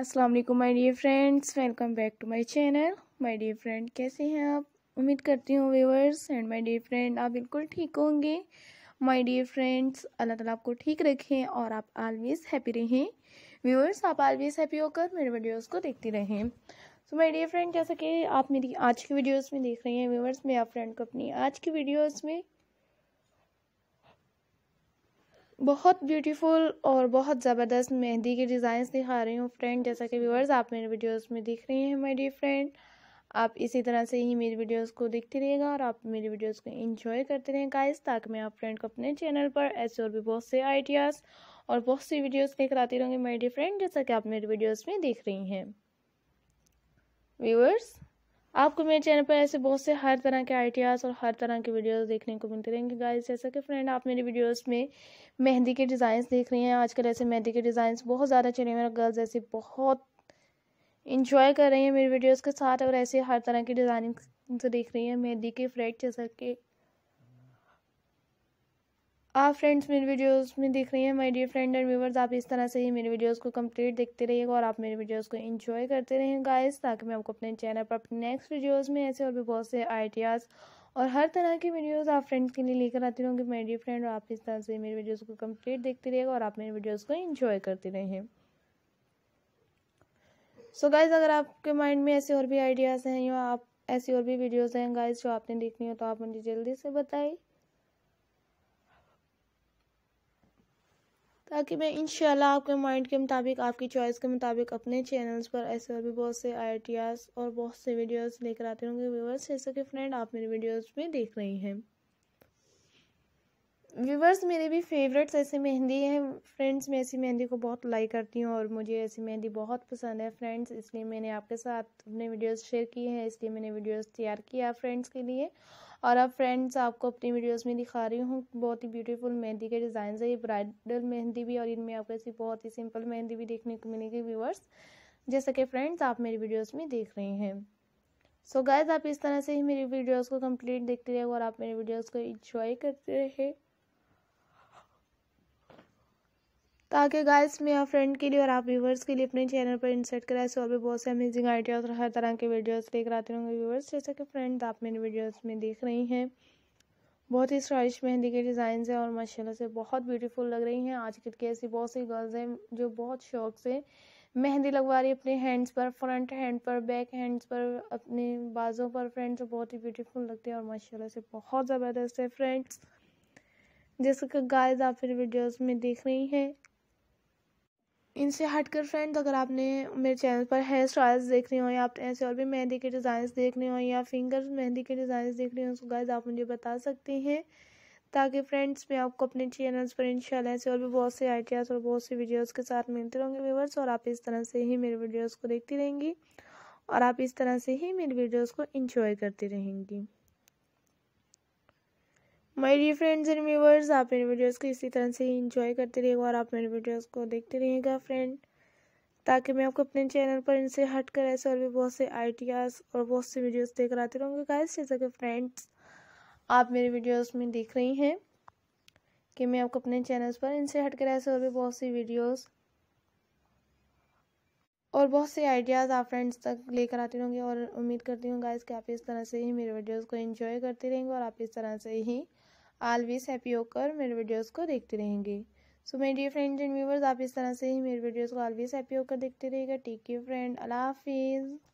अस्सलाम वालेकुम my dear friends, welcome back to my channel. My dear friend, कैसे हैं आप? उम्मीद करती हूँ viewers and my dear friend आप बिल्कुल ठीक होंगे। माय डियर फ्रेंड्स, अल्लाह ताला आपको ठीक रखें और आप ऑलवेज हैप्पी रहें। व्यूअर्स, आप ऑलवेज हैप्पी होकर मेरे वीडियोस को देखते रहें। सो माय डियर फ्रेंड, जैसा कि आप मेरी आज की वीडियोस में देख रही हैं व्यूअर्स, मैं आप फ्रेंड को अपनी आज की वीडियोज़ में बहुत ब्यूटीफुल और बहुत ज़बरदस्त मेहंदी के डिज़ाइंस दिखा रही हूँ फ्रेंड। जैसा कि व्यूअर्स आप मेरे वीडियोस में देख रही हैं माय डियर फ्रेंड, आप इसी तरह से ही मेरी वीडियोस को देखते रहिएगा और आप मेरी वीडियोस को एंजॉय करते रहें गाइस, ताकि मैं आप फ्रेंड को अपने चैनल पर ऐसे और भी बहुत से आइडियाज़ और बहुत सी वीडियोस लेकर आती रहूँगी माय डियर फ्रेंड, जैसा कि आप मेरी वीडियोज़ में देख रही हैं। व्यूअर्स, आपको मेरे चैनल पर ऐसे बहुत से हर तरह के आइडियाज़ और हर तरह के वीडियोस देखने को मिलते रहेंगे गाइस। जैसा कि फ्रेंड आप मेरी वीडियोस में मेहंदी के डिज़ाइंस देख रही हैं, आजकल ऐसे मेहंदी के डिज़ाइंस बहुत ज़्यादा चले हुए हैं, गर्ल्स ऐसे बहुत इंजॉय कर रही हैं मेरी वीडियोस के साथ और ऐसे हर तरह की डिज़ाइनिंग से देख रही हैं मेहंदी के फ्रेड। जैसा कि आप फ्रेंड्स मेरी वीडियोस में देख रही हैं my dear friend and viewers, आप इस तरह से ही मेरी वीडियोस को कंप्लीट देखते रहिएगा और आप मेरी वीडियोस को एंजॉय करते रहें गाइस, ताकि मैं आपको अपने चैनल पर अपने नेक्स्ट वीडियोस में ऐसे और भी बहुत से आइडियाज़ और हर तरह की वीडियोस आप फ्रेंड्स के लिए लेकर आती रहूँगी माय डियर फ्रेंड। और आप इस तरह से मेरी वीडियोस को कंप्लीट देखते रहिएगा और आप मेरी वीडियोस को एंजॉय करते रहें। सो गाइज, अगर आपके माइंड में ऐसे और भी आइडियाज़ हैं या आप ऐसी और भी वीडियोस हैं गाइज जो आपने देखनी हो, तो आप मुझे जल्दी से बताइए, ताकि मैं इंशाल्लाह आपके माइंड के मुताबिक, आपकी चॉइस के मुताबिक अपने चैनल्स पर ऐसे और भी बहुत से आइडियाज़ और बहुत से वीडियोस लेकर आते रहूँगी व्यूवर्स, जैसा कि फ्रेंड आप मेरी वीडियोस में देख रही हैं। व्यूवर्स, मेरे भी फेवरेट्स ऐसे मेहंदी हैं फ्रेंड्स, मैं ऐसी मेहंदी को बहुत लाइक करती हूँ और मुझे ऐसी मेहंदी बहुत पसंद है फ्रेंड्स, इसलिए मैंने आपके साथ अपने वीडियोस शेयर किए हैं, इसलिए मैंने वीडियोस तैयार किया फ्रेंड्स के लिए। और अब फ्रेंड्स आपको अपनी वीडियोस में दिखा रही हूँ बहुत ही ब्यूटीफुल मेहंदी के डिज़ाइन है। ये ब्राइडल मेहंदी भी और इनमें आपको ऐसी बहुत ही सिंपल मेहंदी भी देखने को मिलेगी व्यूवर्स, जैसा कि फ्रेंड्स आप मेरी वीडियोज़ में देख रहे हैं। सो गाइज, आप इस तरह से ही मेरी वीडियोज़ को कम्प्लीट देखते रहिए और आप मेरी वीडियोज़ को इंजॉय करते रहे, ताकि गाइस मैं आप फ्रेंड के लिए और आप व्यूवर्स के लिए अपने चैनल पर इंसर्ट करा ऐसे और भी बहुत से अमेजिंग आइडियाज़ और हर तरह के वीडियोस लेकर आते होंगे व्यूवर्स, जैसा कि फ्रेंड्स आप मेरे वीडियोस में देख रही हैं। बहुत ही स्टाइलिश मेहंदी के डिज़ाइन हैं और माशाल्लाह से बहुत ब्यूटीफुल लग रही हैं। आजकल की ऐसी बहुत सी गर्ल्स हैं जो बहुत शौक से मेहंदी लगवा रही है अपने हैंड्स पर, फ्रंट हैंड पर, बैक हैंड्स पर, अपने बाजों पर फ्रेंड्स, बहुत ही ब्यूटीफुल लगते हैं और माशाल्लाह से बहुत ज़बरदस्त है फ्रेंड्स, जैसा कि गाइस आप फिर वीडियोस में देख रही हैं। इनसे हटकर फ्रेंड्स, अगर आपने मेरे चैनल पर हेयर स्टाइल्स देख रही हो या आप ऐसे और भी मेहंदी के डिज़ाइंस देख रही हो या फिंगर मेहंदी के डिज़ाइंस देख रही हो, तो गाइस आप मुझे बता सकती हैं, ताकि फ्रेंड्स मैं आपको अपने चैनल्स पर इंशाल्लाह ऐसे और भी बहुत से आइडियाज़ और बहुत सी वीडियोस के साथ मिलते रहेंगे व्यूवर्स, और आप इस तरह से ही मेरे वीडियोज़ को देखती रहेंगी और आप इस तरह से ही मेरी वीडियोज़ को इंजॉय करती रहेंगी। My dear friends and viewers, आप मेरे वीडियोस को इसी तरह से ही इंजॉय करते रहिएगा और आप मेरे वीडियोस को देखते रहिएगा फ्रेंड, ताकि मैं आपको अपने चैनल पर इनसे हटकर ऐसे और भी बहुत से आइडियाज़ और बहुत से वीडियोस लेकर आते रहूँगी गाइस, जैसा कि फ्रेंड्स आप मेरे वीडियोस में देख रही हैं कि मैं आपको अपने चैनल्स पर इनसे हटकर ऐसे और भी बहुत सी वीडियोस और बहुत से आइडियाज़ आप फ्रेंड्स तक लेकर आती रहूँगी और उम्मीद करती हूँ गाइस कि आप इस तरह से ही मेरे वीडियोस को एंजॉय करते रहेंगे और आप इस तरह से ही ऑलवेज हैप्पी होकर मेरे वीडियोस को देखते रहेंगे। So my dear friends and viewers, आप इस तरह से ही मेरे वीडियोस को ऑलवेज हैप्पी होकर देखते रहिएगा। टेक केयर फ्रेंड, अल्लाह हाफिज़।